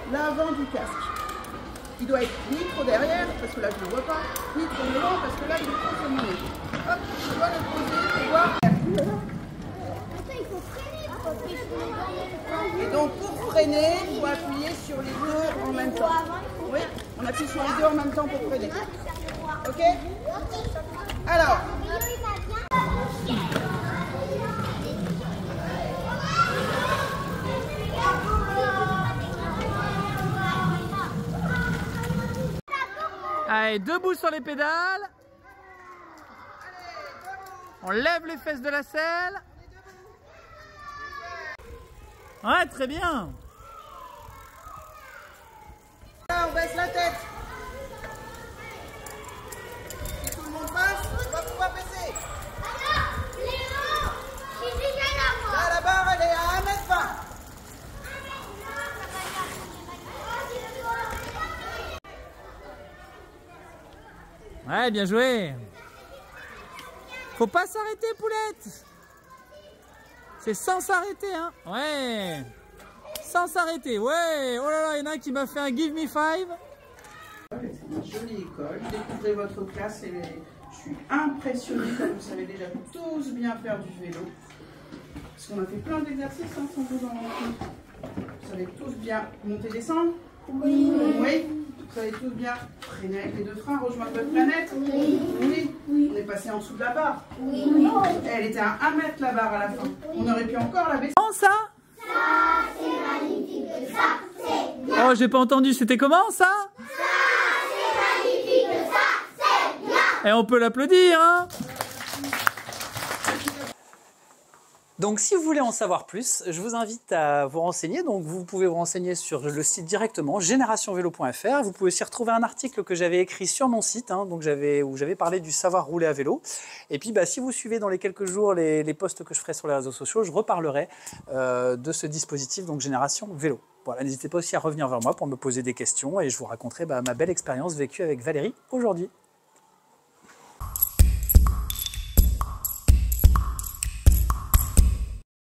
l'avant du casque. Il doit être ni trop derrière, parce que là je ne le vois pas, ni trop devant, parce que là il est trop féminé. Hop, je dois le poser pour voir. Et donc pour freiner, il faut appuyer sur les deux en même temps. Oui, on appuie sur les deux en même temps pour freiner. Ok? Alors. Allez, debout sur les pédales. On lève les fesses de la selle. Ouais, très bien. Là, on baisse la tête. Si tout le monde passe, on va pouvoir baisser. Là, la barre, elle est à 1,20 m. Ouais, bien joué. Faut pas s'arrêter, poulette. C'est sans s'arrêter, hein. Ouais. Sans s'arrêter, ouais. Oh là là, il y en a un qui m'a fait un give me five. C'est une jolie école. Découvrez votre classe et je suis impressionnée que vous savez déjà tous bien faire du vélo. Parce qu'on a fait plein d'exercices sans vous en rendre compte. Vous savez tous bien monter, descendre? Oui. Oui. Vous savez tous bien freiner avec les deux freins, rejoindre votre planète? Oui. Oui. Oui. On est passé en dessous de la barre? Oui. Elle était à 1 mètre la barre à la fin. On aurait pu encore la baisser. Comment ça? Ça, c'est magnifique. Ça, c'est bien. Oh, j'ai pas entendu. C'était comment ça? Ça, c'est magnifique. Ça, c'est bien. Et on peut l'applaudir, hein. Donc si vous voulez en savoir plus, je vous invite à vous renseigner. Donc vous pouvez vous renseigner sur le site directement, generationvelo.fr. Vous pouvez aussi retrouver un article que j'avais écrit sur mon site, hein, donc où j'avais parlé du savoir rouler à vélo. Et puis si vous suivez dans les quelques jours les posts que je ferai sur les réseaux sociaux, je reparlerai de ce dispositif, donc Génération Vélo. Voilà, n'hésitez pas aussi à revenir vers moi pour me poser des questions et je vous raconterai ma belle expérience vécue avec Valérie aujourd'hui.